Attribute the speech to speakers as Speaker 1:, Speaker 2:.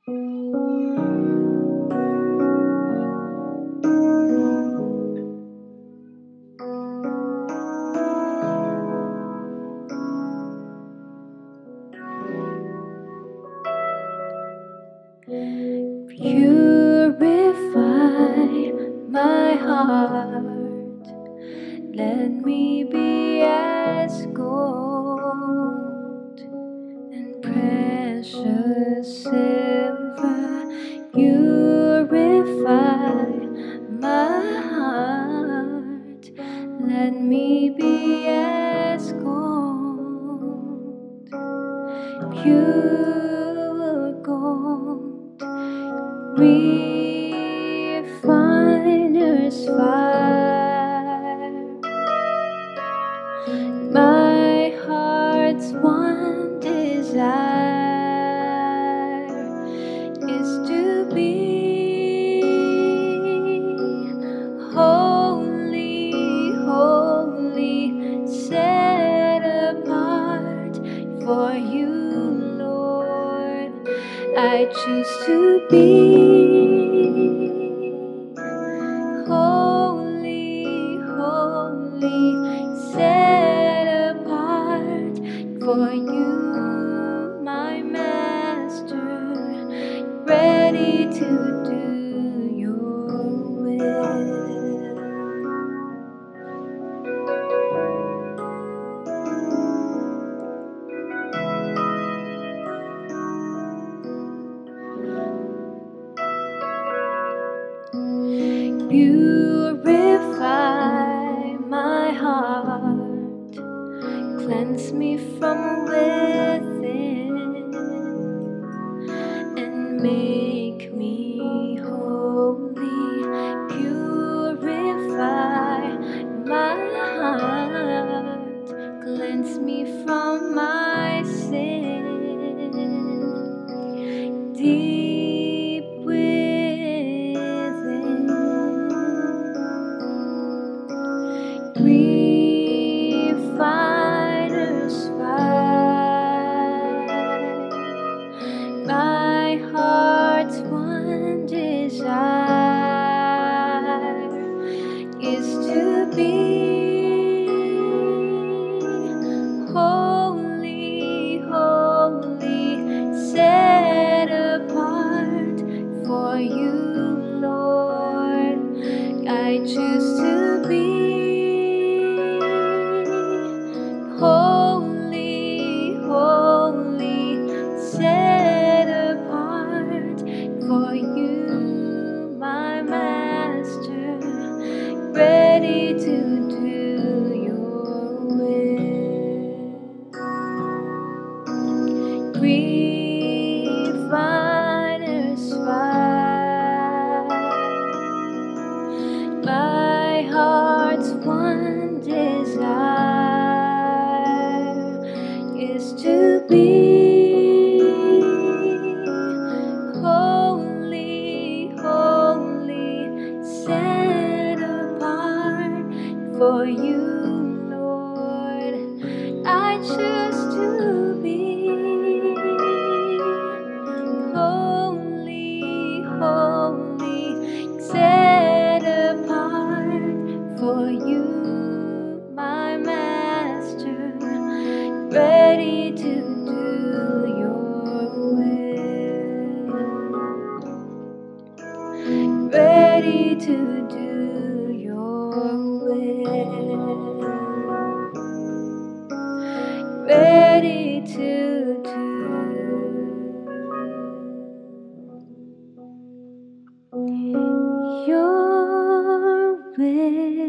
Speaker 1: Purify my heart, let me be as gold and precious silver. Purify my heart, let me be as gold, pure gold. Refiner's fire, my heart's one desire is to be holy, holy, set apart for you, Lord. I choose to be holy, holy, set apart for you, my Master, ready to do your will. Purify my heart, cleanse me from within, and make me holy. Purify my heart, cleanse me from my sin. Deep within, refiner's fire, my heart's one desire is to be holy, holy, set apart for you, Lord. I choose to be holy, holy, set apart for you, my Master, ready to do your will. Refiner's fire, my heart's one desire is to be holy, holy, set apart for you, Lord. I choose to be holy, holy, set apart for you, my Master, ready to do your will, ready to do your will, ready to do your will.